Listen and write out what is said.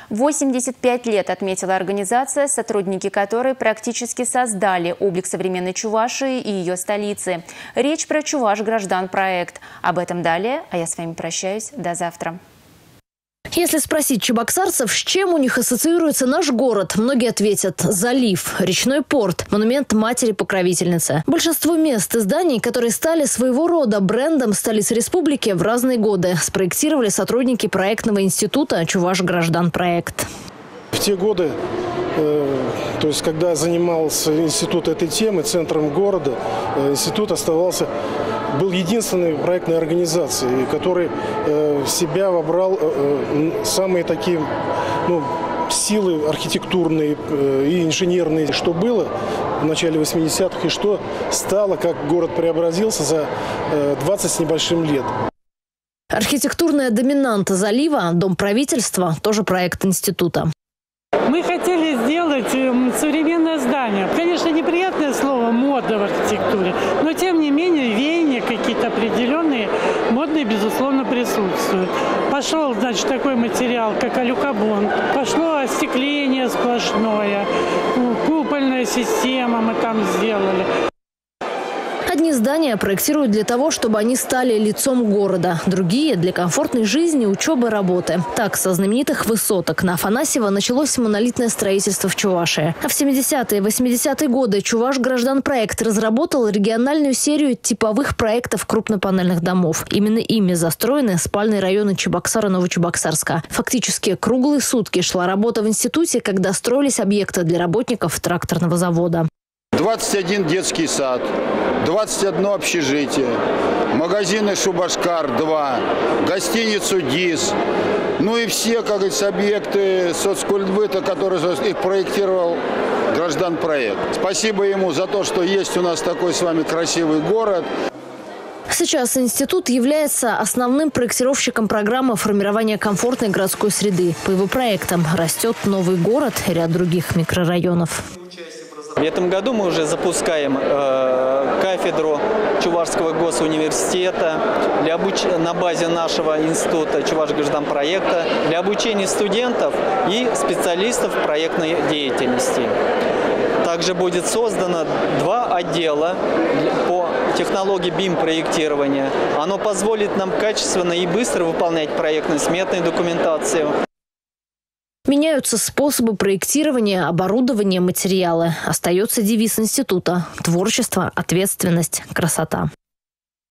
85 лет отметила организация, сотрудники которой практически создали облик современной Чувашии и ее столицы. Речь про «Чуваш-Граждан-проект». Об этом далее, а я с вами прощаюсь. До завтра. Если спросить чебоксарцев, с чем у них ассоциируется наш город, многие ответят – залив, речной порт, монумент матери-покровительницы. Большинство мест и зданий, которые стали своего рода брендом столицы республики, в разные годы спроектировали сотрудники проектного института «Чуваш-Граждан-проект». В те годы, то есть когда занимался институт этой темы, центром города, институт был единственной проектной организацией, который в себя вобрал самые такие силы архитектурные и инженерные, что было в начале 80-х и что стало, как город преобразился за 20 с небольшим лет. Архитектурная доминанта залива, дом правительства, тоже проект института. Мы хотели сделать современное здание. Конечно, неприятное слово «мода» в архитектуре, но тем не менее веяния какие-то определенные, модные, безусловно, присутствуют. Пошел, значит, такой материал, как алюкобон. Пошло остекление сплошное, купольная система мы там сделали. Одни здания проектируют для того, чтобы они стали лицом города. Другие – для комфортной жизни, учебы, работы. Так, со знаменитых высоток на Афанасьева началось монолитное строительство в Чувашии. А в 70-е и 80-е годы «Чуваш-Граждан-проект» разработал региональную серию типовых проектов крупнопанельных домов. Именно ими застроены спальные районы Чебоксара и Новочебоксарска. Фактически круглые сутки шла работа в институте, когда строились объекты для работников тракторного завода. 21 детский сад, 21 общежитие, магазины «Шубашкар» 2, гостиницу «ДИС», ну и все, как говорится, объекты соцкультбыта, которые их проектировал «Граждан-проект». Спасибо ему за то, что есть у нас такой с вами красивый город. Сейчас институт является основным проектировщиком программы формирования комфортной городской среды. По его проектам растет новый город и ряд других микрорайонов. В этом году мы уже запускаем кафедру Чувашского госуниверситета на базе нашего института «Чуваш-Граждан-проекта» для обучения студентов и специалистов проектной деятельности. Также будет создано 2 отдела по технологии BIM-проектирования. Оно позволит нам качественно и быстро выполнять проектно-сметную документацию. Меняются способы проектирования, оборудования, материалы. Остается девиз института – творчество, ответственность, красота.